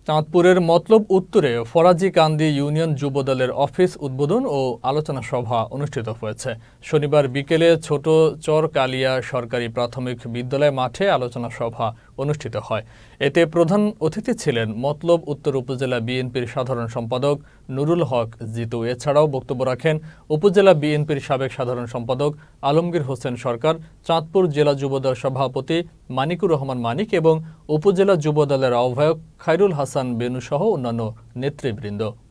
চাঁদপুরের মতলব উত্তরে ফরাজিকান্দি ইউনিয়ন যুবদলের অফিস উদ্বোধন ও আলোচনা সভা অনুষ্ঠিত হয়েছে। শনিবার বিকেলে ছোট চরকালিয়া সরকারি প্রাথমিক বিদ্যালয় মাঠে আলোচনা সভা অনুষ্ঠিত হয়। এতে প্রধান অতিথি ছিলেন মতলব উত্তর উপজেলা বিএনপির সাধারণ সম্পাদক নুরুল হক জিতু। এছাড়াও বক্তব্য রাখেন উপজেলা বিএনপির সাবেক সাধারণ সম্পাদক আলমগীর হোসেন সরকার, চাঁদপুর জেলা যুবদল সভাপতি মানিকুর রহমান মানিক এবং উপজেলা যুবদলের আহ্বায়ক খায়রুল হাসান বেনু সহ অন্যান্য নেতৃবৃন্দ।